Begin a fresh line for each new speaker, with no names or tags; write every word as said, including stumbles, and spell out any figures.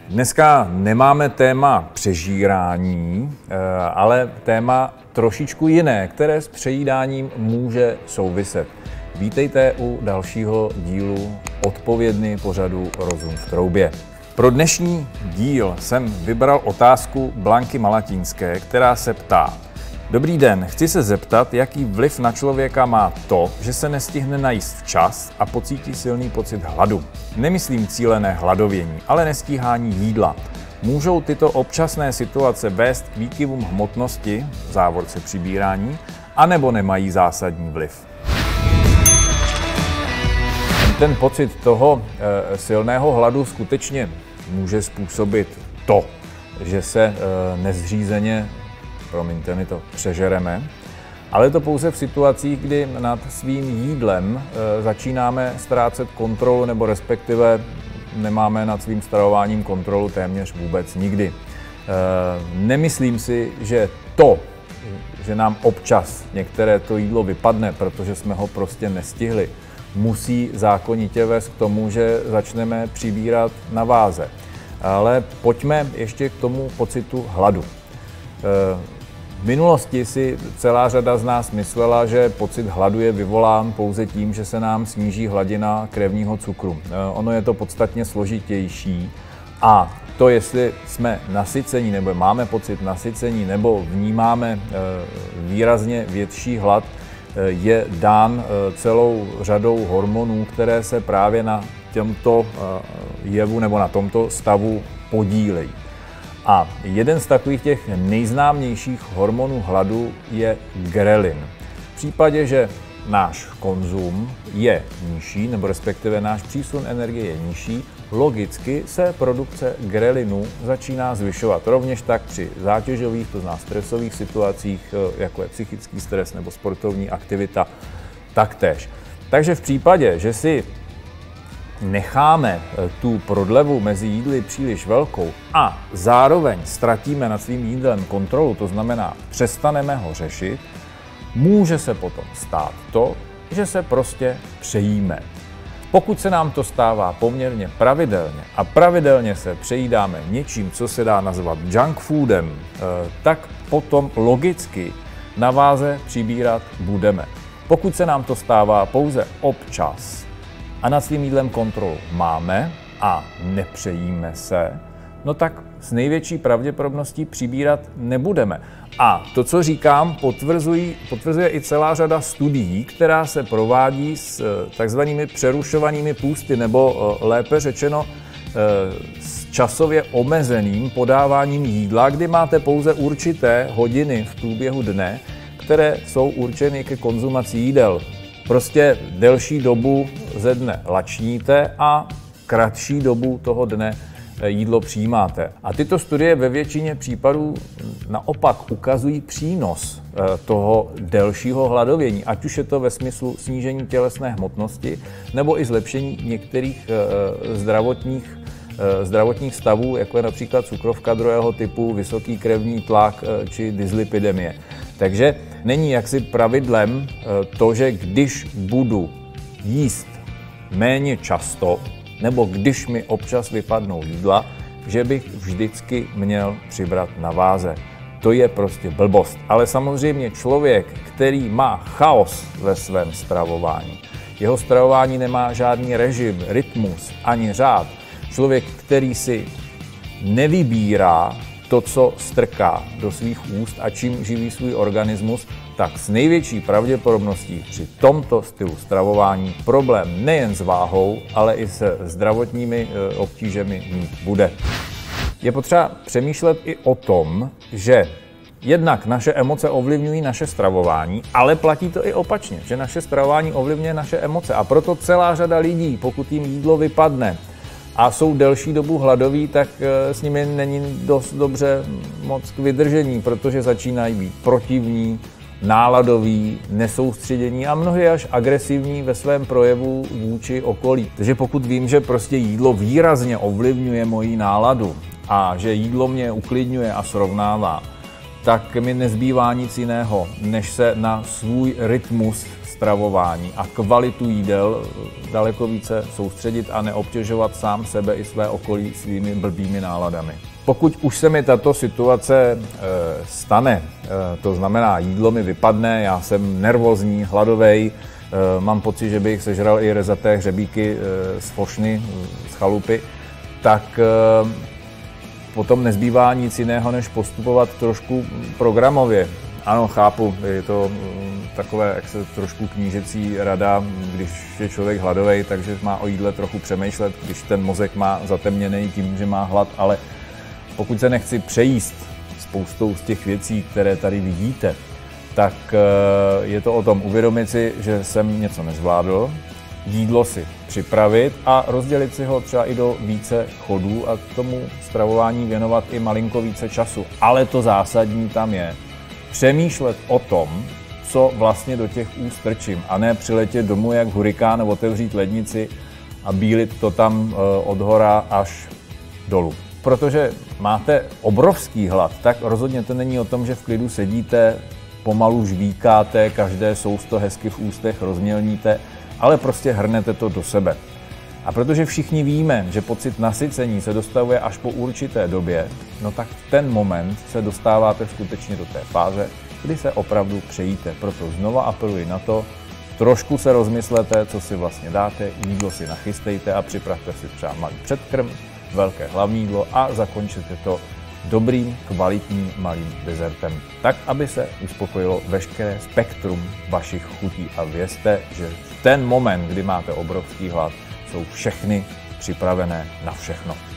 Dneska nemáme téma přežírání, ale téma trošičku jiné, které s přejídáním může souviset. Vítejte u dalšího dílu odpovědný pořadu Rozum v troubě. Pro dnešní díl jsem vybral otázku Blanky Malatínské, která se ptá: Dobrý den, chci se zeptat, jaký vliv na člověka má to, že se nestihne najíst včas a pocítí silný pocit hladu. Nemyslím cílené hladovění, ale nestíhání jídla. Můžou tyto občasné situace vést k výkyvům hmotnosti, v závorce přibírání, anebo nemají zásadní vliv? Ten pocit toho e, silného hladu skutečně může způsobit to, že se e, nezřízeně promiňte mi to, přežereme, ale to pouze v situacích, kdy nad svým jídlem e, začínáme ztrácet kontrolu, nebo respektive nemáme nad svým stravováním kontrolu téměř vůbec nikdy. E, nemyslím si, že to, že nám občas některé to jídlo vypadne, protože jsme ho prostě nestihli, musí zákonitě vést k tomu, že začneme přibírat na váze. Ale pojďme ještě k tomu pocitu hladu. V minulosti si celá řada z nás myslela, že pocit hladu je vyvolán pouze tím, že se nám sníží hladina krevního cukru. Ono je to podstatně složitější a to, jestli jsme nasycení nebo máme pocit nasycení nebo vnímáme výrazně větší hlad, je dán celou řadou hormonů, které se právě na tomto jevu nebo na tomto stavu podílejí. A jeden z takových těch nejznámějších hormonů hladu je grelin. V případě, že náš konzum je nižší, nebo respektive náš přísun energie je nižší, logicky se produkce grelinu začíná zvyšovat. Rovněž tak při zátěžových, to znamená stresových situacích, jako je psychický stres nebo sportovní aktivita, taktéž. Takže v případě, že si necháme tu prodlevu mezi jídly příliš velkou a zároveň ztratíme nad svým jídlem kontrolu, to znamená přestaneme ho řešit, může se potom stát to, že se prostě přejíme. Pokud se nám to stává poměrně pravidelně a pravidelně se přejídáme něčím, co se dá nazvat junk foodem, tak potom logicky na váze přibírat budeme. Pokud se nám to stává pouze občas a nad svým jídlem kontrolu máme a nepřejíme se, no tak s největší pravděpodobností přibírat nebudeme. A to, co říkám, potvrzují, potvrzuje i celá řada studií, která se provádí s takzvanými přerušovanými půsty, nebo lépe řečeno s časově omezeným podáváním jídla, kdy máte pouze určité hodiny v průběhu dne, které jsou určeny ke konzumaci jídel. Prostě delší dobu ze dne lačníte a kratší dobu toho dne jídlo přijímáte. A tyto studie ve většině případů naopak ukazují přínos toho delšího hladovění, ať už je to ve smyslu snížení tělesné hmotnosti nebo i zlepšení některých zdravotních, zdravotních stavů, jako je například cukrovka druhého typu, vysoký krevní tlak či dyslipidemie. Takže není jaksi pravidlem to, že když budu jíst méně často, nebo když mi občas vypadnou jídla, že bych vždycky měl přibrat na váze. To je prostě blbost. Ale samozřejmě člověk, který má chaos ve svém stravování, jeho stravování nemá žádný režim, rytmus ani řád, člověk, který si nevybírá to, co strká do svých úst a čím živí svůj organismus, tak s největší pravděpodobností při tomto stylu stravování problém nejen s váhou, ale i se zdravotními obtížemi mít bude. Je potřeba přemýšlet i o tom, že jednak naše emoce ovlivňují naše stravování, ale platí to i opačně, že naše stravování ovlivňuje naše emoce. A proto celá řada lidí, pokud jim jídlo vypadne a jsou delší dobu hladoví, tak s nimi není dost dobře moc k vydržení, protože začínají být protivní, náladoví, nesoustředění a mnohdy až agresivní ve svém projevu vůči okolí. Takže pokud vím, že prostě jídlo výrazně ovlivňuje moji náladu a že jídlo mě uklidňuje a srovnává, tak mi nezbývá nic jiného, než se na svůj rytmus stravování a kvalitu jídel daleko více soustředit a neobtěžovat sám sebe i své okolí svými blbými náladami. Pokud už se mi tato situace e, stane, e, to znamená jídlo mi vypadne, já jsem nervózní, hladovej, e, mám pocit, že bych sežral i rezaté hřebíky e, z fošny, z chalupy, tak e, potom nezbývá nic jiného, než postupovat trošku programově. Ano, chápu, je to takové, jak se trošku knížecí rada, když je člověk hladovej, takže má o jídle trochu přemýšlet, když ten mozek má zatemněný tím, že má hlad, ale pokud se nechci přejíst spoustou z těch věcí, které tady vidíte, tak je to o tom uvědomit si, že jsem něco nezvládl, jídlo si připravit a rozdělit si ho třeba i do více chodů a k tomu stravování věnovat i malinko více času. Ale to zásadní tam je přemýšlet o tom, co vlastně do těch úst strčím, a ne přiletět domů jak hurikán, otevřít lednici a bílit to tam od hora až dolů. Protože máte obrovský hlad, tak rozhodně to není o tom, že v klidu sedíte, pomalu žvíkáte, každé sousto hezky v ústech rozmělníte, ale prostě hrnete to do sebe. A protože všichni víme, že pocit nasycení se dostavuje až po určité době, no tak v ten moment se dostáváte skutečně do té fáze, kdy se opravdu přejíte. Proto znova apeluji na to, trošku se rozmyslete, co si vlastně dáte, jídlo si nachystejte a připravte si třeba malý předkrm, velké hlavní jídlo a zakončete to dobrým, kvalitním malým dezertem, tak, aby se uspokojilo veškeré spektrum vašich chutí. A vězte, že v ten moment, kdy máte obrovský hlad, jsou všechny připravené na všechno.